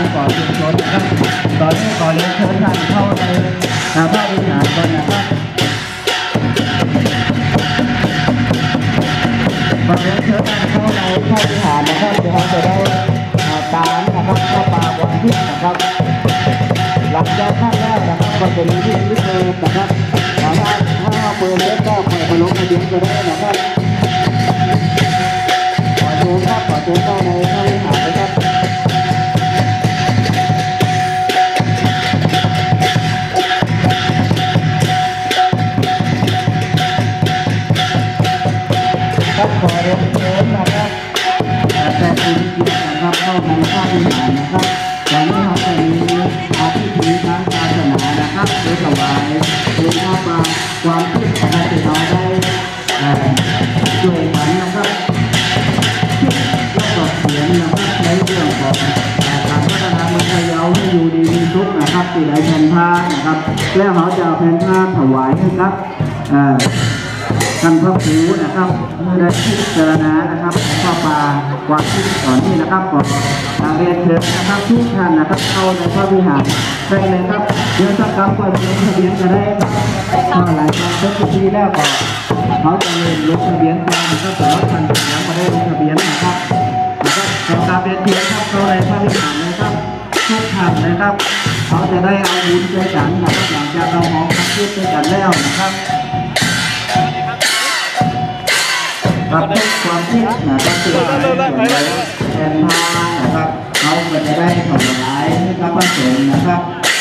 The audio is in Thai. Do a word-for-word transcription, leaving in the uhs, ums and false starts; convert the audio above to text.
ก่อชุมชนนะครับตอนนี้ก่อเรียนเชิญท่านเข้าในพระวิหารก่อนนะครับก่อเรียนเชิญท่านเข้าในพระวิหารนะครับเดี๋ยวเราจะได้ตามนะครับเข้าป่าวันที่นะครับหลังจากท่านแล้วนะครับก็จะมีที่ยึดเดิมนะครับถ้าถ้าเอาเบอร์เล็กก็คอยไปลงทะเบียนก็ได้นะครับขอเชิญครับขอเชิญเข้าในพระวิหารนะครับครับขอเรียนเชิญนะครับแต่คุณเกียรตินะครับเข้าในพระวิหารนะครับตอนนี้เราจะมีอาพิธีทางศาสนานะครับโดยถวายโดยข้าปาความคิดของเราที่เราได้ช่วยกันนะครับคิดและก็เขียนนะครับในเรื่องของการพัฒนาเมืองพะเยาให้อยู่ดีมีสุขนะครับที่ได้แผ่นผ้านะครับแล้วเขาจะเอาแผ่นผ้าถวายให้ครับท่านพระครูนะครับเมื่อได้พิจารณานะครับข้าปาความคิดสอนนี้นะครับขอเรียนเชิญนะครับทุกท่านนะครับเข้าในพระวิหารได้เลยครับเดี๋ยวสักครั้งก็ลงทะเบียนจะได้ถ้าหลายครั้งเป็นพิธีแล้วก็เขาจะเริ่มลงทะเบียนกันนะครับแต่ว่าท่านยังไม่ได้ลงทะเบียนนะครับนะครับขอการเรียนเชิญครับเข้าในพระวิหารนะครับทุกท่านนะครับเขาจะได้เอาบุญใจกันนะครับหลังจากเรามองพักคิดด้วยกันแล้วนะครับครับทุกความคิดนะครับที่เราได้แทนทางนะครับเขาก็จะได้ถวายให้พระสงฆ์นะครับ